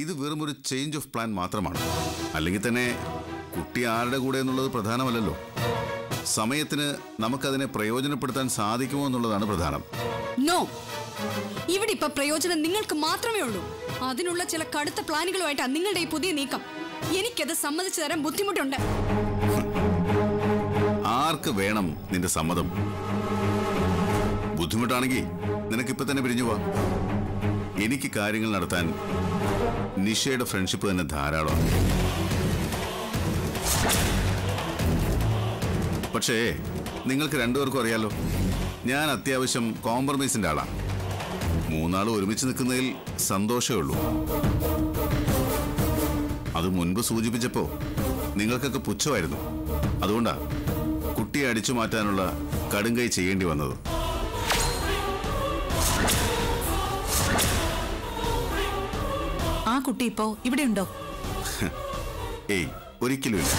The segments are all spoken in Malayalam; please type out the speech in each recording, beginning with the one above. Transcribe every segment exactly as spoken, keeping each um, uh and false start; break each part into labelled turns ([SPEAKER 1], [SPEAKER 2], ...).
[SPEAKER 1] ഇത് വെറും ഒരു ചേഞ്ച് ഓഫ് പ്ലാൻ മാത്രമാണ്. അല്ലെങ്കിൽ തന്നെ കുട്ടി ആരുടെ കൂടെ എന്നുള്ളത് പ്രധാനമല്ലല്ലോ. സമയത്തിന് നമുക്കതിനെ പ്രയോജനപ്പെടുത്താൻ സാധിക്കുമോ എന്നുള്ളതാണ് പ്രധാനം.
[SPEAKER 2] നോ, ഇവിടെ ഇപ്പൊ പ്രയോജനം നിങ്ങൾക്ക് മാത്രമേ ഉള്ളൂ. അതിനുള്ള ചില കടുത്ത പ്ലാനുകളുമായിട്ടാണ് നിങ്ങളുടെ ഈ പുതിയ നീക്കം. എനിക്കത് സമ്മതിച്ചു തരാൻ ബുദ്ധിമുട്ടുണ്ട്.
[SPEAKER 1] ആർക്ക് വേണം നിന്റെ സമ്മതം? ബുദ്ധിമുട്ടാണെങ്കിൽ നിനക്കിപ്പോ തന്നെ പിരിഞ്ഞു പോവാ. എനിക്ക് കാര്യങ്ങൾ നടത്താൻ നിഷയുടെ ഫ്രണ്ട്ഷിപ്പ് തന്നെ ധാരാളമാണ്. പക്ഷേ നിങ്ങൾക്ക് രണ്ടുപേർക്കും അറിയാലോ, ഞാൻ അത്യാവശ്യം കോംപ്രമൈസിന്റെ ആളാണ്. മൂന്നാളും ഒരുമിച്ച് നിൽക്കുന്നതിൽ സന്തോഷമേ ഉള്ളൂ. അത് മുൻപ് സൂചിപ്പിച്ചപ്പോ നിങ്ങൾക്കൊക്കെ പുച്ഛമായിരുന്നു. അതുകൊണ്ടാ കുട്ടിയെ അടിച്ചു മാറ്റാനുള്ള കടുങ്കൈ ചെയ്യേണ്ടി വന്നത്.
[SPEAKER 3] ആ കുട്ടി ഇപ്പോ ഇവിടെ ഉണ്ടോ?
[SPEAKER 1] ഏയ്, ഒരിക്കലും ഇല്ല.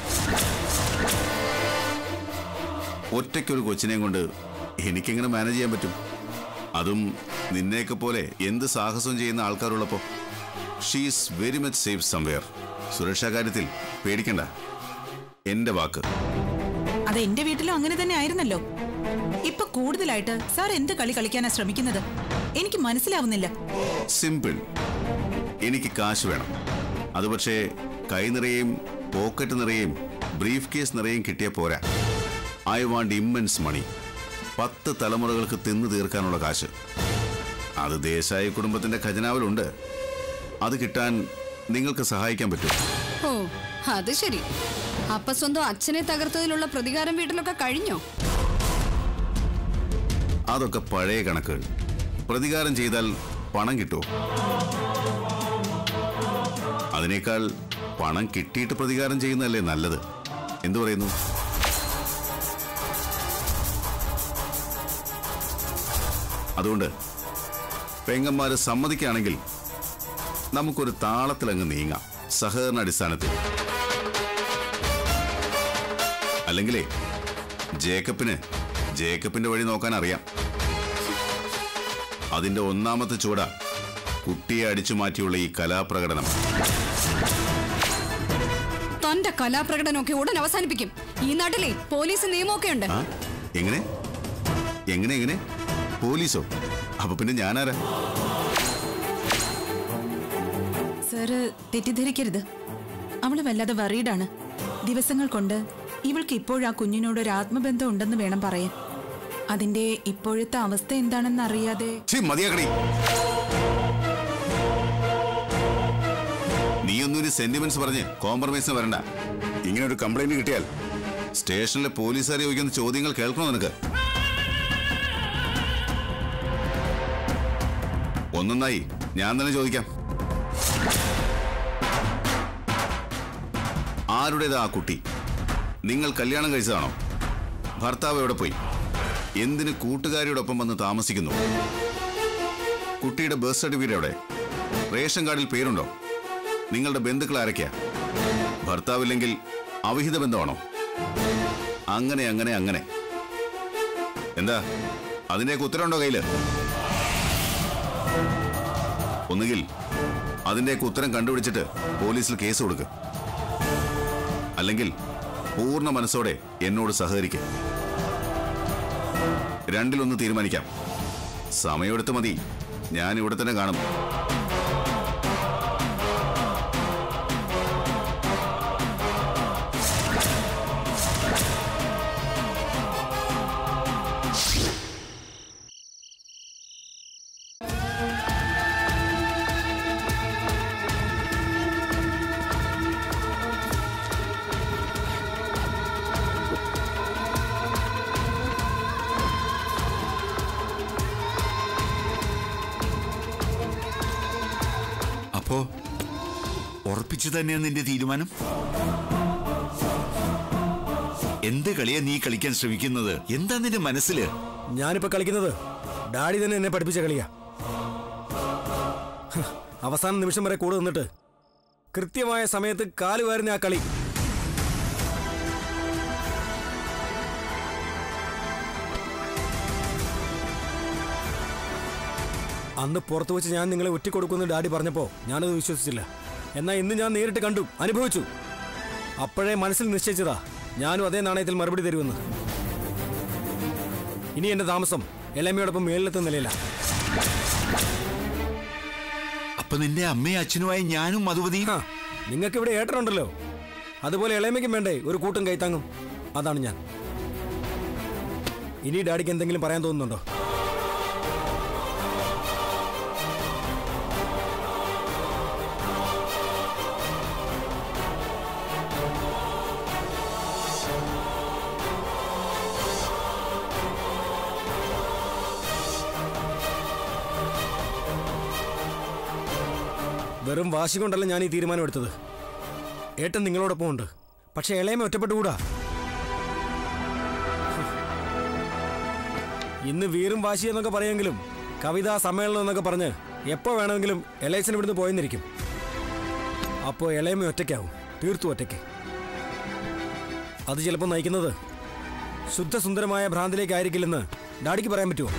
[SPEAKER 1] ഒറ്റയ്ക്കൊരു കൊച്ചിനെയും കൊണ്ട് എനിക്കെങ്ങനെ മാനേജ് ചെയ്യാൻ പറ്റും? അതും നിന്നെയൊക്കെ പോലെ എന്ത് സാഹസവും ചെയ്യുന്ന ആൾക്കാരുള്ളപ്പോ. She's very much safe somewhere. സുരക്ഷാ കാര്യത്തിൽ പേടിക്കണ്ട, എന്റെ വാക്ക്.
[SPEAKER 3] അത് എന്റെ വീട്ടിലും അങ്ങനെ തന്നെ ആയിരുന്നല്ലോ. ഇപ്പൊ കൂടുതലായിട്ട് സാർ എന്ത് കളി കളിക്കാനാ ശ്രമിക്കുന്നത്? എനിക്ക് മനസ്സിലാവുന്നില്ല.
[SPEAKER 1] സിമ്പിൾ. എനിക്ക് കാശ് വേണം. അത് പക്ഷേ കൈ നിറയും പോക്കറ്റ് നിറയും ബ്രീഫ് കേസ് നിറയും കിട്ടിയ പോരാ. I want immense money. പത്ത് തലമുറകൾക്ക് തിന്നു തീർക്കാനുള്ള കാശ്. അത് ദേശായി കുടുംബത്തിന്റെ ഖജനാവിലുണ്ട്. അത് കിട്ടാൻ നിങ്ങൾക്ക് സഹായിക്കാൻ പറ്റും.
[SPEAKER 2] ഓ, അത് ശരി. അപ്പൊ സ്വന്തം അച്ഛനെ തകർത്തതിലുള്ള പ്രതികാരം വീട്ടിലൊക്കെ കഴിഞ്ഞോ?
[SPEAKER 1] അതൊക്കെ പഴയ കണക്കുകൾ. പ്രതികാരം ചെയ്താൽ പണം കിട്ടുമോ? അതിനേക്കാൾ പണം കിട്ടിയിട്ട് പ്രതികാരം ചെയ്യുന്നതല്ലേ നല്ലത്. എന്തു പറയുന്നു? അതുകൊണ്ട് പെങ്ങന്മാര് സമ്മതിക്കുകയാണെങ്കിൽ നമുക്കൊരു താളത്തിലങ്ങ് നീങ്ങാം, സഹകരണ അടിസ്ഥാനത്തിൽ. അല്ലെങ്കിലേ ജേക്കബിന് ജേക്കബിന്റെ വഴി നോക്കാൻ അറിയാം. അതിന്റെ ഒന്നാമത്തെ ചൂട കുട്ടിയെ അടിച്ചു മാറ്റിയുള്ള ഈ കലാപ്രകടനം.
[SPEAKER 2] തന്റെ കലാപ്രകടനമൊക്കെ ഉടൻ അവസാനിപ്പിക്കും. ഈ നാട്ടിലെ പോലീസ് നിയമമൊക്കെ ഉണ്ട്.
[SPEAKER 1] എങ്ങനെ എങ്ങനെ എങ്ങനെ പോലീസോ? അപ്പൊ പിന്നെ ഞാനാരാ?
[SPEAKER 3] സാറ് തെറ്റിദ്ധരിക്കരുത്. അവള് വല്ലാതെ വറീഡാണ്. ദിവസങ്ങൾ കൊണ്ട് ഇവൾക്ക് ഇപ്പോഴാ കുഞ്ഞിനോട് ഒരു ആത്മബന്ധം ഉണ്ടെന്ന് വേണം പറയാൻ. അതിന്റെ ഇപ്പോഴത്തെ അവസ്ഥ എന്താണെന്ന് അറിയാതെ.
[SPEAKER 1] മതിയാക്കണി. നീയൊന്നും ഒരു സെന്റിമെന്റ്സ് പറഞ്ഞ് കോംപ്രമൈസിന് വരണ്ട. ഇങ്ങനെ ഒരു കംപ്ലൈന്റ് കിട്ടിയാൽ സ്റ്റേഷനിലെ പോലീസുകാരെ ചോദിക്കുന്ന ചോദ്യങ്ങൾ കേൾക്കണോ നിനക്ക്? ഒന്നൊന്നായി ഞാൻ തന്നെ ചോദിക്കാം. ആരുടേതാ ആ കുട്ടി? നിങ്ങൾ കല്യാണം കഴിച്ചതാണോ? ഭർത്താവ് എവിടെ പോയി? എന്തിന് കൂട്ടുകാരിയോടൊപ്പം വന്ന് താമസിക്കുന്നു? കുട്ടിയുടെ ബർത്ത് സർട്ടിഫിക്കറ്റ് എവിടെ? റേഷൻ കാർഡിൽ പേരുണ്ടോ? നിങ്ങളുടെ ബന്ധുക്കൾ ആരൊക്കെയാ? ഭർത്താവില്ലെങ്കിൽ അവിഹിത ബന്ധമാണോ? അങ്ങനെ അങ്ങനെ അങ്ങനെ. എന്താ അതിൻ്റെയൊക്കെ ഉത്തരവുണ്ടോ കയ്യില്? ഒന്നുകിൽ അതിൻ്റെയൊക്കെ ഉത്തരം കണ്ടുപിടിച്ചിട്ട് പോലീസിൽ കേസ് കൊടുക്ക്. അല്ലെങ്കിൽ പൂർണ്ണ മനസ്സോടെ എന്നോട് സഹകരിക്കുക. രണ്ടിലൊന്ന് തീരുമാനിക്കാം. സമയമെടുത്ത് മതി. ഞാൻ ഇവിടെ തന്നെ കാണും.
[SPEAKER 4] അപ്പോ ഉറപ്പിച്ചു തന്നെയാണ് നിന്റെ തീരുമാനം? എന്ത് കളിയാ നീ കളിക്കാൻ ശ്രമിക്കുന്നത്? എന്താ നിന്റെ മനസ്സില്?
[SPEAKER 5] ഞാനിപ്പോ കളിക്കുന്നത് ഡാഡി തന്നെ എന്നെ പഠിപ്പിച്ച കളിയാ. അവസാന നിമിഷം വരെ കൂടെ നിന്നിട്ട് കൃത്യമായ സമയത്ത് കാലുവാരുന്ന ആ കളി. അന്ന് പുറത്തു വെച്ച് ഞാൻ നിങ്ങളെ ഒറ്റിക്കൊടുക്കുമെന്ന് ഡാഡി പറഞ്ഞപ്പോൾ ഞാനത് വിശ്വസിച്ചില്ല. എന്നാൽ ഇന്ന് ഞാൻ നേരിട്ട് കണ്ടു, അനുഭവിച്ചു. അപ്പോഴേ മനസ്സിൽ നിശ്ചയിച്ചതാ ഞാനും അതേ നാണയത്തിൽ മറുപടി തരുമെന്ന്. ഇനി എന്റെ താമസം എളമയോടൊപ്പം മേളിലെത്തുന്ന നിലയില്ല.
[SPEAKER 4] അപ്പൊ നിന്റെ അമ്മയും അച്ഛനുമായി ഞാനും മധുവതി.
[SPEAKER 5] നിങ്ങൾക്ക് ഇവിടെ ഏട്ടനുണ്ടല്ലോ, അതുപോലെ ഇളയമയ്ക്കും വേണ്ടേ ഒരു കൂട്ടും കൈത്താങ്ങും. അതാണ് ഞാൻ. ഇനി ഡാഡിക്ക് എന്തെങ്കിലും പറയാൻ തോന്നുന്നുണ്ടോ? വെറും വാശി കൊണ്ടല്ല ഞാൻ ഈ തീരുമാനം എടുത്തത്. ഏട്ടൻ നിങ്ങളോടൊപ്പം ഉണ്ട്, പക്ഷെ ഇളയമ ഒറ്റപ്പെട്ടുകൂടാ. ഇന്ന് വീറും വാശി എന്നൊക്കെ പറയുമെങ്കിലും കവിതാ സമ്മേളനം എന്നൊക്കെ പറഞ്ഞ് എപ്പോ വേണമെങ്കിലും ഇളയച്ചൻ ഇവിടുന്ന് പോയെന്നിരിക്കും. അപ്പോൾ ഇളയമ ഒറ്റയ്ക്കാവും, തീർത്തു ഒറ്റയ്ക്ക്. അത് ചിലപ്പോൾ നയിക്കുന്നത് ശുദ്ധസുന്ദരമായ ഭ്രാന്തിലേക്കായിരിക്കില്ലെന്ന് ഡാഡിക്ക് പറയാൻ പറ്റുമോ?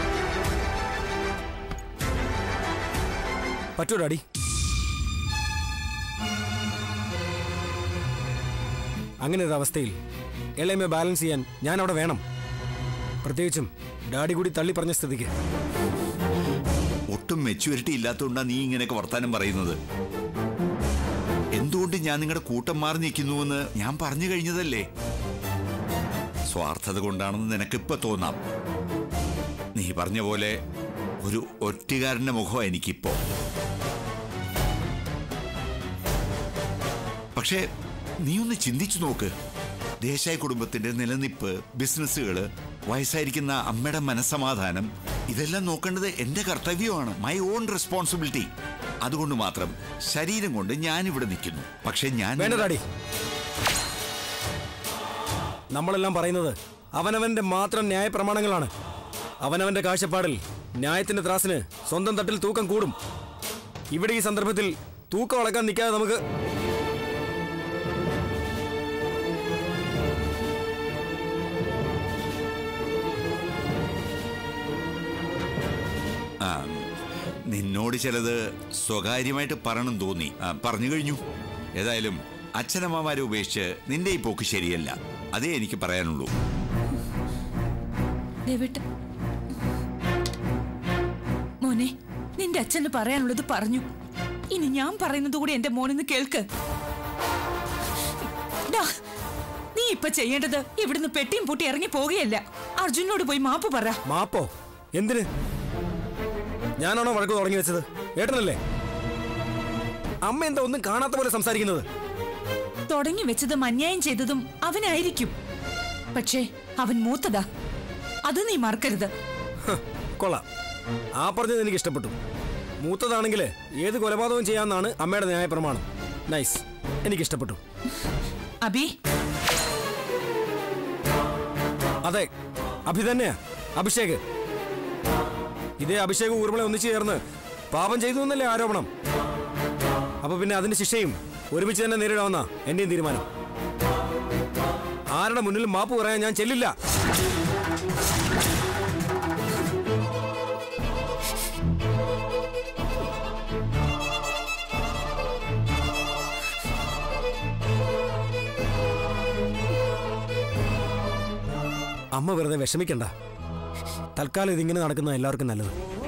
[SPEAKER 5] പറ്റോ ഡാഡി? അങ്ങനെ ഒരു അവസ്ഥയിൽ ഇളയമ ബാലൻസ് ചെയ്യാൻ ഞാൻ അവിടെ വേണം. പ്രത്യേകിച്ചും ഡാഡി കൂടി തള്ളി പറഞ്ഞ സ്ഥിതിക്ക്.
[SPEAKER 4] ഒട്ടും മെച്യൂരിറ്റി ഇല്ലാത്തതുകൊണ്ടാണ് നീ ഇങ്ങനെയൊക്കെ വർത്താനം പറയുന്നത്. എന്തുകൊണ്ട് ഞാൻ നിങ്ങളുടെ കൂട്ടം മാറി നിൽക്കുന്നുവെന്ന് ഞാൻ പറഞ്ഞു കഴിഞ്ഞതല്ലേ. സ്വാർത്ഥത കൊണ്ടാണെന്ന് നിനക്കിപ്പോ തോന്നാം. നീ പറഞ്ഞ പോലെ ഒരു ഒറ്റുകാരന്റെ മുഖം എനിക്കിപ്പോ. പക്ഷേ നീ ഒന്ന് ചിന്തിച്ചു നോക്ക്. ദേശായി കുടുംബത്തിന്റെ നിലനിൽപ്പ്, ബിസിനസ്സുകള്, വയസ്സായിരിക്കുന്ന അമ്മയുടെ മനസ്സമാധാനം, ഇതെല്ലാം നോക്കേണ്ടത് എന്റെ കർത്തവ്യമാണ്. My own responsibility. അതുകൊണ്ട് മാത്രം ശരീരം കൊണ്ട് ഞാൻ ഇവിടെ നിൽക്കുന്നു. പക്ഷെ ഞാൻ
[SPEAKER 5] വേണ്ട ഡാഡി. നമ്മളെല്ലാം പറയുന്നത് അവനവന്റെ മാത്രം ന്യായ പ്രമാണങ്ങളാണ്. അവനവന്റെ കാഴ്ചപ്പാടിൽ ന്യായത്തിന്റെ ത്രാസിന് സ്വന്തം തട്ടിൽ തൂക്കം കൂടും. ഇവിടെ ഈ സന്ദർഭത്തിൽ തൂക്കം അളക്കാൻ നിൽക്കാതെ നമുക്ക്
[SPEAKER 4] നിന്നോട് ചിലത് സ്വകാര്യമായിട്ട് പറയണം തോന്നി. പറഞ്ഞു കഴിഞ്ഞു. ഏതായാലും അച്ഛനമ്മമാരെ ഉപേക്ഷിച്ച് നിന്റെ ഈ പോക്ക് ശരിയല്ല. അതേ എനിക്ക് പറയാനുള്ളൂ.
[SPEAKER 3] മോനെ, നിന്റെ അച്ഛന് പറയാനുള്ളത് പറഞ്ഞു. ഇനി ഞാൻ പറയുന്നത് കൂടി എന്റെ മോനെന്ന് കേൾക്ക്. നീ ഇപ്പൊ ചെയ്യേണ്ടത് ഇവിടുന്ന് പെട്ടിയും പൂട്ടി ഇറങ്ങി പോകുകയല്ല. അർജുനോട് പോയി മാപ്പ് പറ.
[SPEAKER 5] മാപ്പോ? എന്തിന്? ഞാനാണോ വഴക്ക് തുടങ്ങി വെച്ചത്? ഏട്ടനല്ലേ? അമ്മ എന്താ ഒന്നും കാണാത്ത പോലെ സംസാരിക്കുന്നത്?
[SPEAKER 3] തുടങ്ങി വെച്ചതും അന്യായം ചെയ്തതും അവനായിരിക്കും. പക്ഷേ അവൻ മൂത്തതാ, അത് നീ മറക്കരുത്.
[SPEAKER 5] കൊള്ളാം, ആ പറഞ്ഞത് എനിക്ക് ഇഷ്ടപ്പെട്ടു. മൂത്തതാണെങ്കിൽ ഏത് കൊലപാതകവും ചെയ്യാമെന്നാണ് അമ്മയുടെ ന്യായ പ്രമാണം. നൈസ്, എനിക്ക് ഇഷ്ടപ്പെട്ടു.
[SPEAKER 3] അഭി?
[SPEAKER 5] അതെ, അഭി തന്നെയാ. അഭിഷേക്. ഇതേ അഭിഷേക് ഊർമിള ഒന്നിച്ചു ചേർന്ന് പാപം ചെയ്തു എന്നല്ലേ ആരോപണം. അപ്പൊ പിന്നെ അതിന്റെ ശിക്ഷയും ഒരുമിച്ച് തന്നെ നേരിടാവുന്ന എന്റെയും തീരുമാനം. ആരുടെ മുന്നിൽ മാപ്പ് പറയാൻ ഞാൻ ചെല്ലില്ല. അമ്മ വെറുതെ വിഷമിക്കണ്ട. തൽക്കാലം ഇതിങ്ങനെ നടക്കുന്ന എല്ലാവർക്കും നല്ലത്.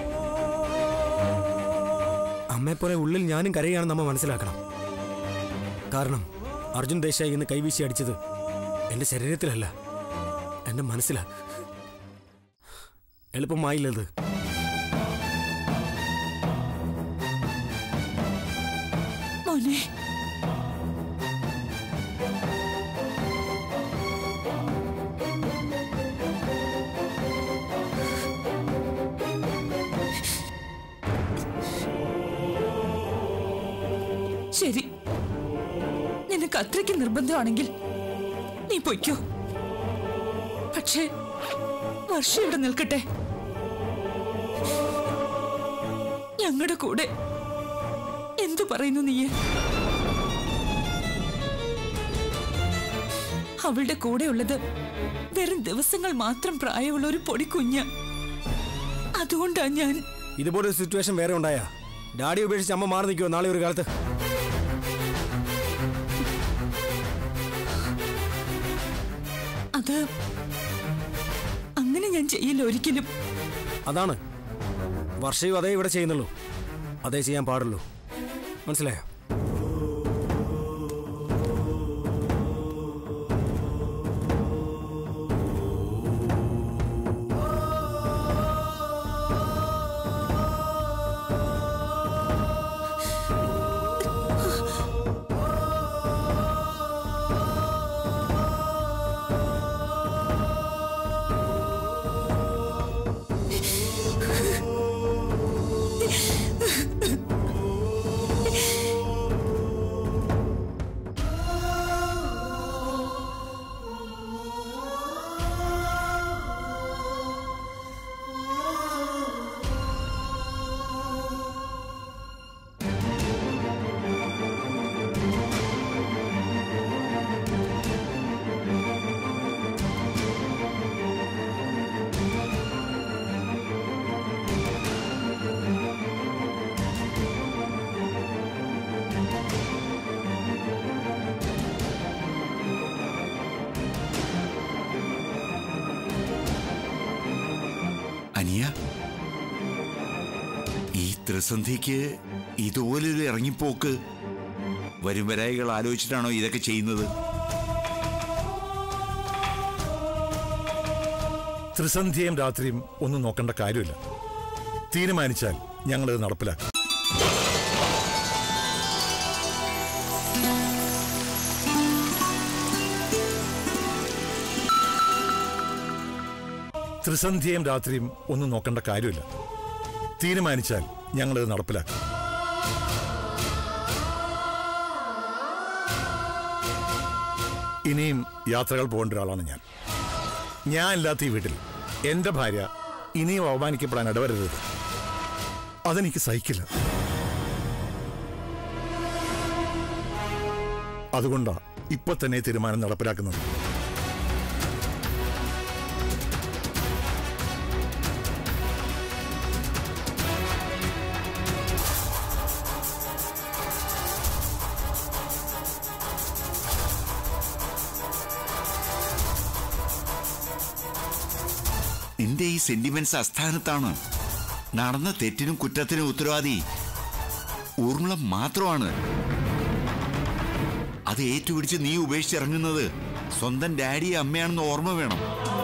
[SPEAKER 5] അമ്മയെപ്പോലെ ഉള്ളിൽ ഞാനും കരയാണെന്ന് അമ്മ മനസ്സിലാക്കണം. കാരണം അർജുൻ ദേശായി ഇന്ന് കൈവീശി അടിച്ചത് എന്റെ ശരീരത്തിലല്ല, എന്റെ മനസ്സിലാ. എളുപ്പമായില്ലത്.
[SPEAKER 3] മോനെ, ശരി, നിനക്ക് അത്രയ്ക്ക് നിർബന്ധമാണെങ്കിൽ നീ പൊയ്ക്കോ. പക്ഷേ വർഷ ഇവിടെ നിൽക്കട്ടെ, ഞങ്ങളുടെ കൂടെ. എന്തു പറയുന്നു നീ? അവളുടെ കൂടെയുള്ളത് വെറും ദിവസങ്ങൾ മാത്രം പ്രായമുള്ള ഒരു പൊടി കുഞ്ഞ്. അതുകൊണ്ടാ ഞാൻ
[SPEAKER 5] ഇതുപോലൊരു സിറ്റുവേഷൻ വേറെ ഉണ്ടായാ ഡാഡി ഉപേക്ഷിച്ച് അമ്മ മാറി നിൽക്കുമോ നാളെ ഒരു കാലത്ത്?
[SPEAKER 3] അത് അങ്ങനെ ഞാൻ ചെയ്യില്ല ഒരിക്കലും.
[SPEAKER 5] അതാണ് വർഷയും അതേ ഇവിടെ ചെയ്യുന്നുള്ളൂ, അതേ ചെയ്യാൻ പാടുള്ളൂ. മനസ്സിലായോ?
[SPEAKER 4] അനിയ, ഈ ത്രിസന്ധിക്ക് ഇതുപോലൊരു ഇറങ്ങിപ്പോക്ക് വരും വരായികൾ ആലോചിച്ചിട്ടാണോ ഇതൊക്കെ ചെയ്യുന്നത്?
[SPEAKER 6] ത്രിസന്ധ്യയും രാത്രിയും ഒന്നും നോക്കേണ്ട കാര്യമില്ല. തീരുമാനിച്ചാൽ ഞങ്ങളിത് നടപ്പിലാക്കും. ത്രിസന്ധ്യയും രാത്രിയും ഒന്നും നോക്കേണ്ട കാര്യമില്ല. തീരുമാനിച്ചാൽ ഞങ്ങളിത് നടപ്പിലാക്കും. ഇനിയും യാത്രകൾ പോകേണ്ട ഒരാളാണ് ഞാൻ. ഞാൻ ഇല്ലാത്ത ഈ വീട്ടിൽ എന്റെ ഭാര്യ ഇനിയും അവമാനിക്കപ്പെടാൻ ഇടവരരുത്. അതെനിക്ക് സഹിക്കില്ല. അതുകൊണ്ടാ ഇപ്പൊ തന്നെ തീരുമാനം നടപ്പിലാക്കുന്നത്.
[SPEAKER 4] നിന്റെ ഈ സെന്റിമെന്റ്സ് അസ്ഥാനത്താണ്. നടന്ന തെറ്റിനും കുറ്റത്തിനും ഉത്തരവാദി ഊർമിള മാത്രമാണ്. അത് ഏറ്റുപിടിച്ച് നീ ഉപേക്ഷിച്ചിറങ്ങുന്നത് സ്വന്തം ഡാഡിയെ അമ്മയാണെന്ന് ഓർമ്മ വേണം.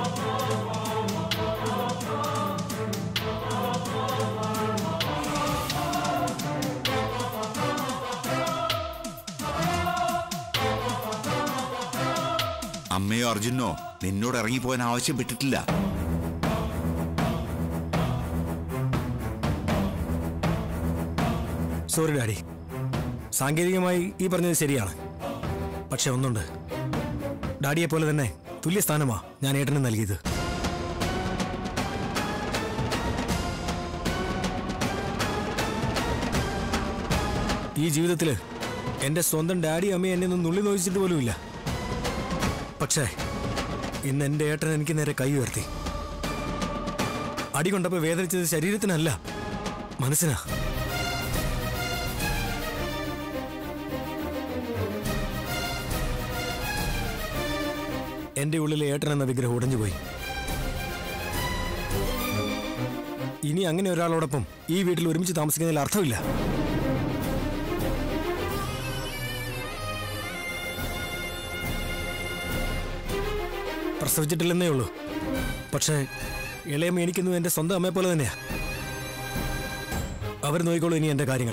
[SPEAKER 4] അമ്മയോ അർജുനോ നിന്നോട് ഇറങ്ങിപ്പോകാൻ ആവശ്യപ്പെട്ടിട്ടില്ല.
[SPEAKER 5] സോറി ഡാഡി, സാങ്കേതികമായി ഈ പറഞ്ഞത് ശരിയാണ്. പക്ഷെ ഒന്നുണ്ട്, ഡാഡിയെ പോലെ തന്നെ തുല്യ സ്ഥാനമാ ഞാൻ ഏട്ടന് നൽകിയത്. ഈ ജീവിതത്തിൽ എൻ്റെ സ്വന്തം ഡാഡി അമ്മയെ എന്നെ ഒന്നും നുള്ളി നോച്ചിട്ട് പോലുമില്ല. പക്ഷേ ഇന്ന് എൻ്റെ ഏട്ടൻ എനിക്ക് നേരെ കൈ ഉയർത്തി. അടി കൊണ്ടപ്പോൾ വേദനിച്ചത് ശരീരത്തിനല്ല, മനസ്സിനാ. എന്റെ ഉള്ളിലെ ഏട്ടൻ എന്ന വിഗ്രഹം ഉടഞ്ഞുപോയി. ഇനി അങ്ങനെ ഒരാളോടൊപ്പം ഈ വീട്ടിൽ ഒരുമിച്ച് താമസിക്കുന്നതിൽ അർത്ഥമില്ല. പ്രസവിച്ചിട്ടില്ലെന്നേ ഉള്ളൂ, പക്ഷേ ഇളയമ്മ എനിക്കൊന്നും എന്റെ സ്വന്തം അമ്മയെ പോലെ തന്നെയാ. അവർ നോക്കിക്കോളൂ ഇനി എന്റെ കാര്യങ്ങൾ.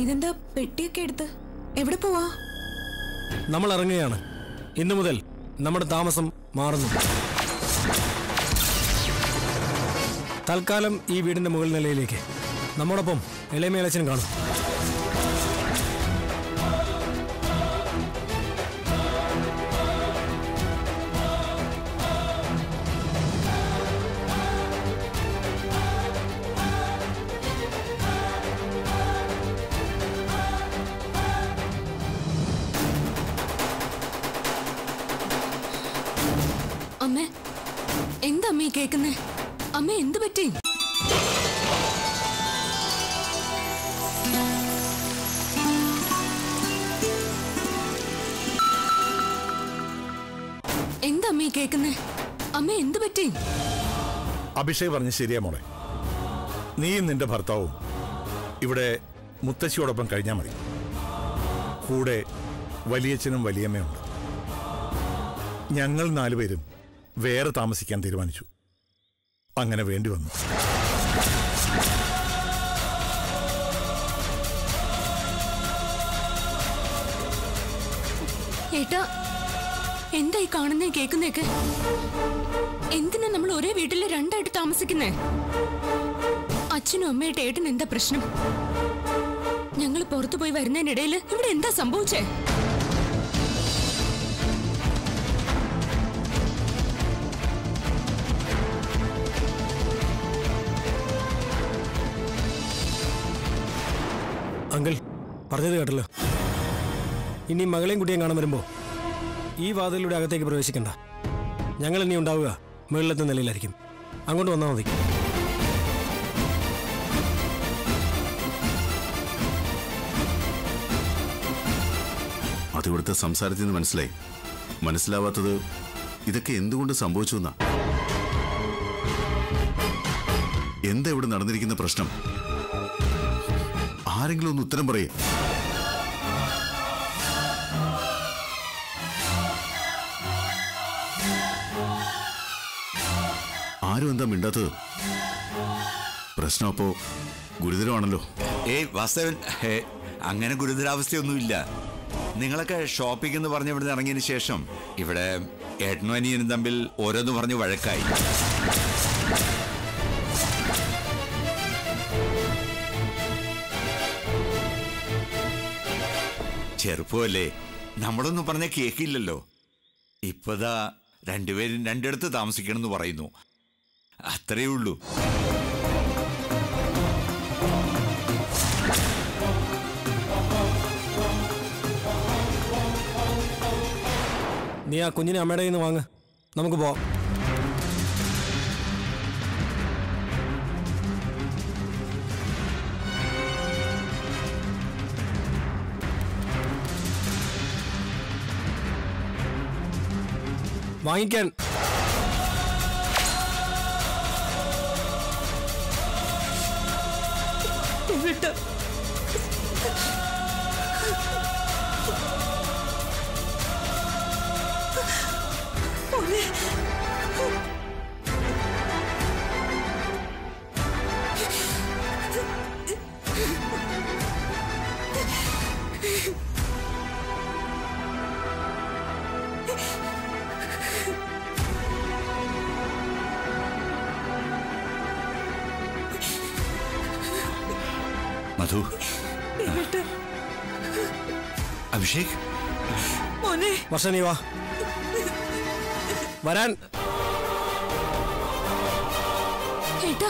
[SPEAKER 3] ഇതെന്താ പെട്ടിയൊക്കെ എടുത്ത് എവിടെ പോവാ?
[SPEAKER 5] നമ്മൾ ഇറങ്ങുകയാണ്. ഇന്നു മുതൽ നമ്മുടെ താമസം മാറുന്നു. തൽക്കാലം ഈ വീടിന്റെ മുകൾ നിലയിലേക്ക് നമ്മോടൊപ്പം ഇളയമേലച്ചനും കാണും.
[SPEAKER 2] അമ്മേ, എന്താ അമ്മേ കേക്കുന്നേ? അമ്മ എന്ത് പറ്റി? എന്താ അമ്മ കേക്കുന്നേ? അമ്മ എന്ത് പറ്റി?
[SPEAKER 6] അഭിഷേക് പറഞ്ഞ് ശരിയാ മോളെ. നീയും നിന്റെ ഭർത്താവും ഇവിടെ മുത്തശ്ശിയോടൊപ്പം കഴിഞ്ഞാൽ മതി. കൂടെ വലിയച്ഛനും വലിയമ്മയുണ്ട്. ഞങ്ങൾ നാലുപേരും വേറെ താമസിക്കാൻ തീരുമാനിച്ചു. അങ്ങനെ വേണ്ടി വന്നു.
[SPEAKER 2] ഏട്ടാ, എന്തായി കാണുന്നേ കേക്കുന്നേക്ക്? എന്തിനാ നമ്മൾ ഒരേ വീട്ടില് രണ്ടായിട്ട് താമസിക്കുന്നേ? അച്ഛനും അമ്മയായിട്ട് ഏട്ടൻ എന്താ പ്രശ്നം? ഞങ്ങൾ പുറത്തു പോയി വരുന്നതിനിടയിൽ ഇവിടെ എന്താ സംഭവിച്ചേ?
[SPEAKER 5] അങ്കിൾ പറഞ്ഞത് കേട്ടല്ലോ. ഇനി മകളെയും കുട്ടിയും കാണാൻ വരുമ്പോൾ ഈ വാതിലൂടെ അകത്തേക്ക് പ്രവേശിക്കണ്ട. ഞങ്ങൾ ഇനി ഉണ്ടാവുക മുകളിലത്തെ നിലയിലായിരിക്കും. അങ്ങോട്ട് വന്നാൽ മതി.
[SPEAKER 1] അതിവിടുത്തെ സംസാരത്തിൽ നിന്ന് മനസ്സിലായി. മനസ്സിലാവാത്തത് ഇതൊക്കെ എന്തുകൊണ്ട് സംഭവിച്ചു എന്നാ. എന്താ ഇവിടെ നടന്നിരിക്കുന്ന പ്രശ്നം? ആരെങ്കിലും ഒന്ന് ഉത്തരം പറയേ. ആരും എന്താ മിണ്ടാത്തത്? പ്രശ്നം അപ്പോ ഗുരുതരമാണല്ലോ.
[SPEAKER 4] ഏയ് വാസ്തവൻ, അങ്ങനെ ഗുരുതരാവസ്ഥയൊന്നുമില്ല. നിങ്ങളൊക്കെ ഷോപ്പിംഗ് എന്ന് പറഞ്ഞ് ഇവിടുന്ന് ഇറങ്ങിയതിന് ശേഷം ഇവിടെ ഏട്ടനും അനിയനും തമ്മിൽ ഓരോന്ന് പറഞ്ഞ് വഴക്കായി. ചെറുപ്പമല്ലേ, നമ്മളൊന്നും പറഞ്ഞ കേക്കില്ലല്ലോ. ഇപ്പതാ രണ്ടുപേരും രണ്ടിടത്ത് താമസിക്കണമെന്ന് പറയുന്നു. അത്രയേ ഉള്ളൂ.
[SPEAKER 5] നീ ആ കുഞ്ഞിനെ അമ്മയുടെ കയ്യിൽ നിന്ന് വാങ്ങ്, നമുക്ക് പോവാം. വാങ്ങിക്കാൻ
[SPEAKER 4] മധു, അഭിഷേക്,
[SPEAKER 5] വർഷ നീ വാ. വരാൻ.
[SPEAKER 2] ഏട്ടാ,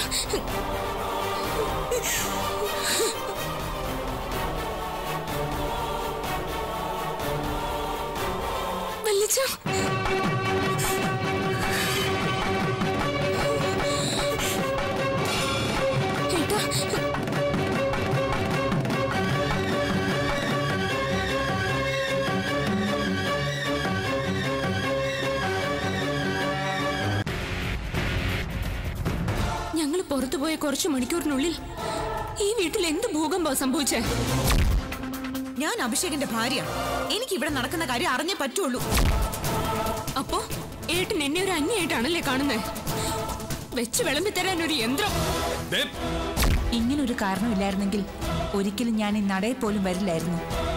[SPEAKER 2] വല്ലിച്ച, ഏട്ടാ, ഞങ്ങൾ പുറത്തുപോയ കുറച്ചു മണിക്കൂറിനുള്ളിൽ ഈ വീട്ടിൽ എന്ത് ഭൂകമ്പം സംഭവിച്ചേ?
[SPEAKER 3] ഞാൻ അഭിഷേകിന്റെ ഭാര്യ. എനിക്ക് ഇവിടെ നടക്കുന്ന കാര്യം അറിഞ്ഞേ പറ്റുള്ളൂ.
[SPEAKER 2] അപ്പോ ഏട്ടൻ എന്നെ ഒരു അന്യായിട്ടാണല്ലേ കാണുന്നേ? വെച്ച് വിളമ്പി തരാൻ ഒരു യന്ത്രം.
[SPEAKER 3] ഇങ്ങനൊരു കാരണമില്ലായിരുന്നെങ്കിൽ
[SPEAKER 7] ഒരിക്കലും ഞാൻ ഈ നടയിൽ പോലും വരില്ലായിരുന്നു.